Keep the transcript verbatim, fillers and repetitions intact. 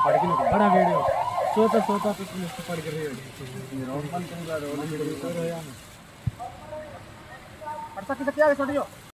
बड़ा वीडियो सोता सोता तो पुलिस पकड़ कर रही है रोड बंद कर रोड में तो रहा है। अच्छा किसे क्या है छोड़ियो।